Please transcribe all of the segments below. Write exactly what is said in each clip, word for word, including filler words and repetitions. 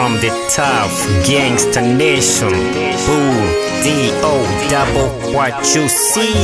from the tough gangster nation. Boo, D O double what you see.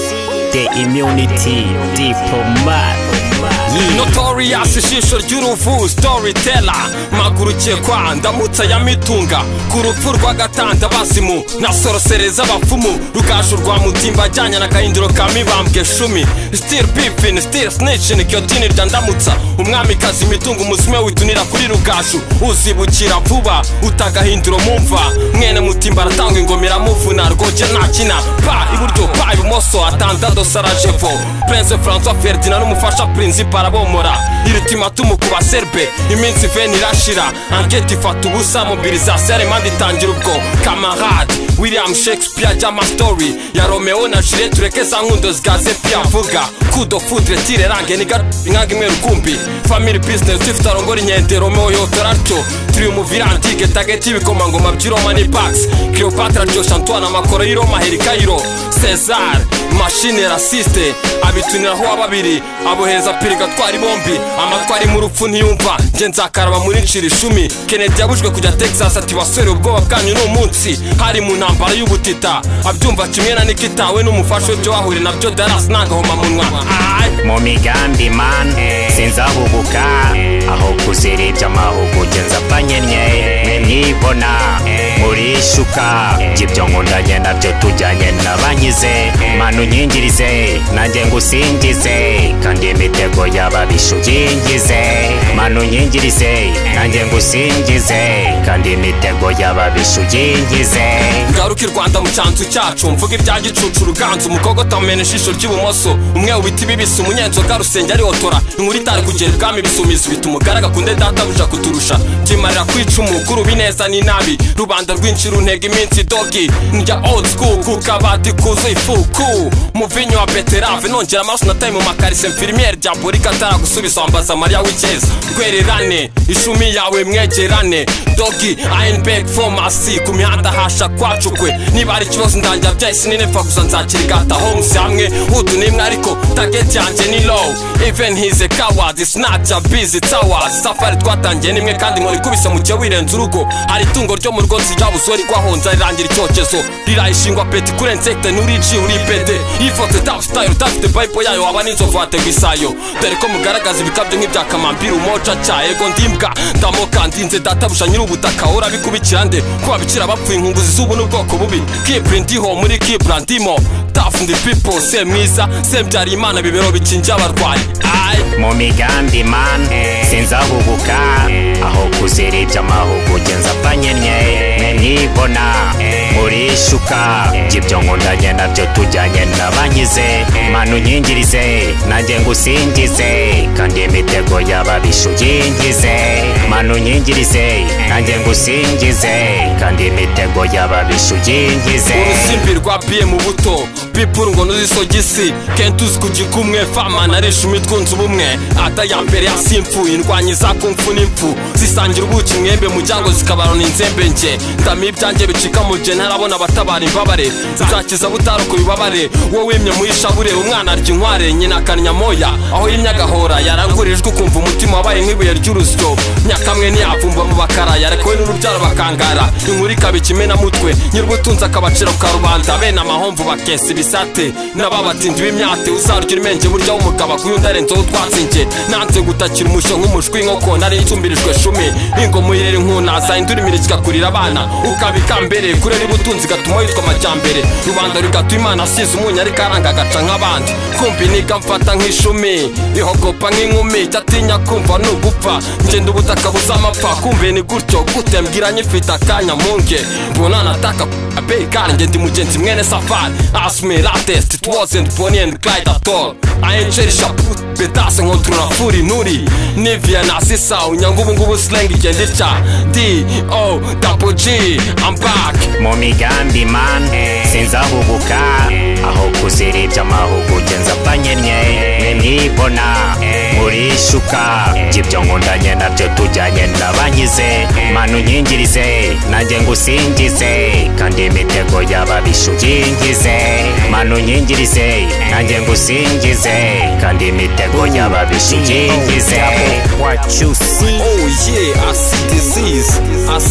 The immunity diplomat. Yeah. Notorious ishisho ry'uruvu storyteller magurukiye kwa ndamutsa ya mitunga ku rupfu rw'agatanda bazimu na sorosereza abapfumu rugasho rwa mutimba ajyanye na gahinduro ka mibambwe shumi still beefing still snitching kyotini rya ndamutsa umwami kazi mitunga umuzume witunira kuri rugasho uzibukira vuba utagahinduro mumva mwene mutimba aratanga ingomera muvuna rwoje nakina pa iburyo pa ibumoso atandado Sarajevo Prince François Ferdinand n'umufasha principal abomora iritimatumu ku baserbe iminsi veni irashira anketi ifata ubusa mobilisation remandi itangira ubwo camarade William Shakespeare jama story ya Romeo na Juliet turekeza nkundo zgaze pia vuga kudo foudre tire range ni gatinga imwe rukumbi family business tifite arongora inyende Romeo yotoracho triumvirantike tageti ibikomangoma by'Roma ni Pax Cleopatra Josh Antoine amakoro y'Roma Herikairo Cesar machine raciste abituniraho ababiri abohereza piriga twari bombi amatwari mu rupfu ntiyumva nje nzakaraba muri nciri icumi Kennedy yabujwe kujya Texas ati basore ubwoba bwanyu no munsi hari mu ntambara y'ubutita abyumva kimwe na Nikitawe n'umufasho byo wahure nabyo Dallas nangahoma munwa mu migambi man sinzahubuka aho kuzirebya amahugu genza panyenye mwibona muri shuka gibyo nkundanye nabyo tujyanye nabanyize manu nyingirize nanjye ngusingize kandi imitego y'ababishu yingize manu nyingirize nanjye ngusingize kandi imitego y'ababishu yingize ngaruka Rwanda mu cyanzu cyacu mvuga ibya gicucu ruganzu umukogota umene shisho ry'ibumoso umwe ubiti bibise umunyenzoga rusenge ari otora inkuru itari kugera ibwami bisumiza bitumugaraga kunde data buja kuturusha kimarira kwica umukuru bineza ni nabi rubanda rw'inciru ntega iminsi dogi njya old school kukabati kuzuye ifuku muvinyo wa beterave nongera amaso na time mu makarise infirmiere rya Borika ataragusubiza wambaza Maria w'ikeza rwererane ishumi yawe mwegerane dogi Einberg pharmacy ku mihanda hasha kwacukwe niba ari ikibazo ndangira byahise ninepfa gusa nzakirigata homes hamwe hudu nimwe ariko target yanjye ni low even he's a coward it's not a busy towers safari twatangiye nimwe kandi nkora ikubise mu cyo wirenze urugo hari itungo ryo mu rugo nzijabuzori kwahonza rirangira icyokezo rirayishingwa peti kure insecte nuriji uri pete ifoto top style utafite bible yayo waba n'inzovu wategwisayo dore ko mugaragaza ibikabyo nk'ibya kamambira umoca cya ego ndimbwa ndamoka ndinze databusha nyiri ubutaka urabikubikira nde kuba bikira bapfuye inkunguzi z'ubu n'ubwoko bubi Kibra ndiho muri Kibra ndimo tough the people se mwiza se mbyari imana bibero bikinja abarwayi mu migambi man sinzahubuka aho kuzirebya amahugu genza panyenye mwibona muri shuka gibyo nkundanye nabyo tujyanye nabanyize manu nyingirize nanjye ngusingize kandi imitego y'ababishu yingize manu nyingirize nanjye ngusingize kandi imitego y'ababishu yingize urusimbirwa biye mu buto people ngo nuzisogisi kentuzi kugikumwe fama naresha imitwunze ubumwe ata ya mbere ya simfu indwanyi za kumfu n'imfu zisangira ubuki mwembe mu jango zikabarona inzembe nje ndami ibyanjye bicika mu je ntarabona batabara imbabare nzakiza butaruko bibabare wowe wimye muhishabure umwana arya inkware nyina kanya moya aho y'imyagahora yarangurijwe ukumva umutima wabaye nk'ibuye ry'urusyo nyakamwe ntiyavumba mu bakara yarekowe n'urubyaro bakangara inkuru ikabikimena mutwe nyir'ubutunzi akabacira ka rubanda bene amahomvu bakesa ibisate n'ababatindi b'imyate uzarugire imenge burya w'umugabo kuyunda arenzeho utwatsinge nanze gutakira umushyo nk'umushwi inkoko nari icumbirijwe shumi ingoma yirera inkunaza indura imiriki ikakurira abana ukabika mbere kurera ubutunzi gatuma witwa amajyambere rubanda rigatuma imana asize umunyu ariko aranga agaca nk'abandi kumva iniga mfata nk'ishumi ihogopa nk'inkumi cyatinya kumva n'ugupfa ngenda ubutaka buzamapfa kumve ni gutyo gute mbwira nyifite akanya munge mbona nataka abe kandi ngenda mugenzi mwene safari ask me latest it wasn't Bonnie and Clyde at all I ain't cherish a put betase nkontrura furi nuri Nivea na sisa unyanga ubu ngubu slang igenda itya D O double G I'm back mu migambi man sinzahubuka aho kuzirebya amahugu genza panyenye mwibona muri shuka gibyo nkundanye nabyo tujyanye nabanyize manu nyingirize nanjye ngusingize kandi imitego y'ababishu yingize manu nyingirize nanjye ngusingize kandi imitego y'ababishu yingize what you see oh yeah I see disease I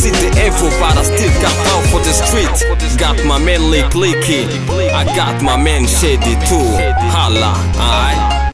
painful, but I still got out for the street. Got my man Lick Licky, I got my man Shady too. Holla, alright.